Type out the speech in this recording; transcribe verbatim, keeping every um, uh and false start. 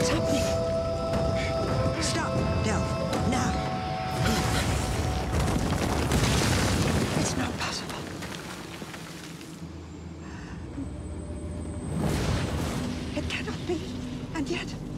What's happening? Stop, Delph. Now. It's not possible. It cannot be. And yet...